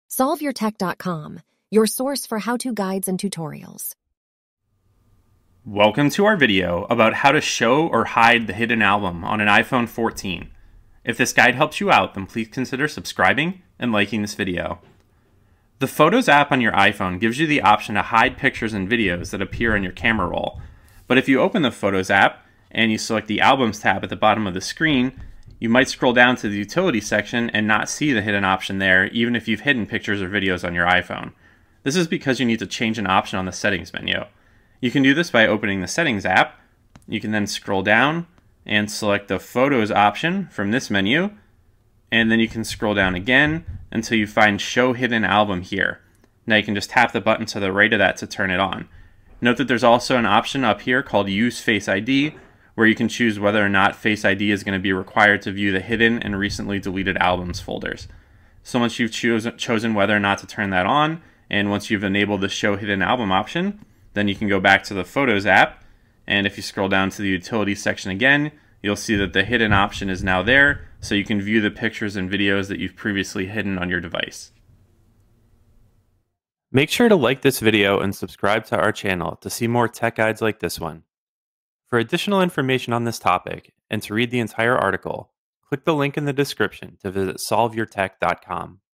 SolveYourTech.com, your source for how-to guides and tutorials. Welcome to our video about how to show or hide the hidden album on an iPhone 14. If this guide helps you out, then please consider subscribing and liking this video. The Photos app on your iPhone gives you the option to hide pictures and videos that appear in your camera roll. But if you open the Photos app and you select the Albums tab at the bottom of the screen, you might scroll down to the Utility section and not see the hidden option there, even if you've hidden pictures or videos on your iPhone. This is because you need to change an option on the Settings menu. You can do this by opening the Settings app. You can then scroll down and select the Photos option from this menu, and then you can scroll down again until you find Show Hidden Album here. Now you can just tap the button to the right of that to turn it on. Note that there's also an option up here called Use Face ID, where you can choose whether or not Face ID is going to be required to view the hidden and recently deleted albums folders. So once you've chosen whether or not to turn that on, and once you've enabled the Show Hidden Album option, then you can go back to the Photos app, and if you scroll down to the Utilities section again, you'll see that the hidden option is now there, so you can view the pictures and videos that you've previously hidden on your device. Make sure to like this video and subscribe to our channel to see more tech guides like this one. For additional information on this topic, and to read the entire article, click the link in the description to visit SolveYourTech.com.